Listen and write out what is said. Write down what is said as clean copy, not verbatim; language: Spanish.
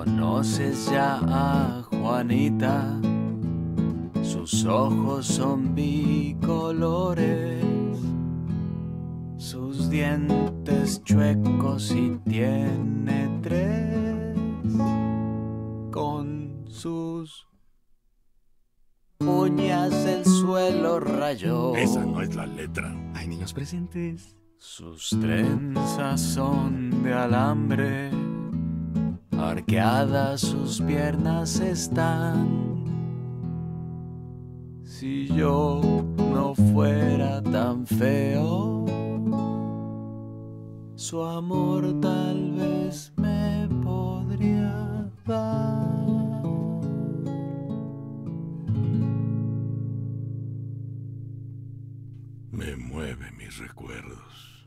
¿Conoces ya a Juanita? Sus ojos son bicolores, sus dientes chuecos y tiene tres, con sus uñas el suelo rayó. Esa no es la letra. Hay niños presentes. Sus trenzas son de alambre, arqueadas sus piernas están. Si yo no fuera tan feo, su amor tal vez me podría dar. Me mueve mis recuerdos.